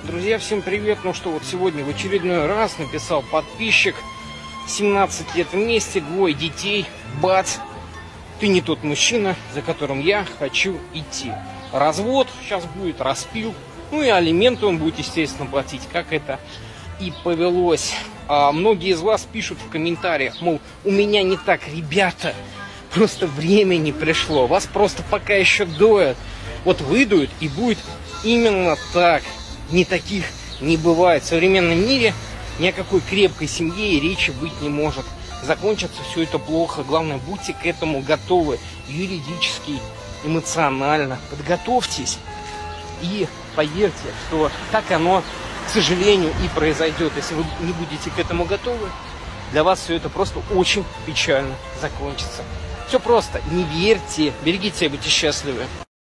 Друзья, всем привет! Ну что, вот сегодня в очередной раз написал подписчик. 17 лет вместе, двое детей. Бац! Ты не тот мужчина, за которым я хочу идти. Развод сейчас будет, распил. Ну и алименты он будет, естественно, платить, как это и повелось. А многие из вас пишут в комментариях, мол, у меня не так, ребята. Просто время не пришло. Вас просто пока еще доят. Вот выдуют, и будет именно так. Не таких не бывает. В современном мире ни о какой крепкой семье и речи быть не может. Закончится все это плохо. Главное, будьте к этому готовы. Юридически, эмоционально. Подготовьтесь. И поверьте, что так оно, к сожалению, и произойдет. Если вы не будете к этому готовы, для вас все это просто очень печально закончится. Все просто. Не верьте. Берегите себя, будьте счастливы.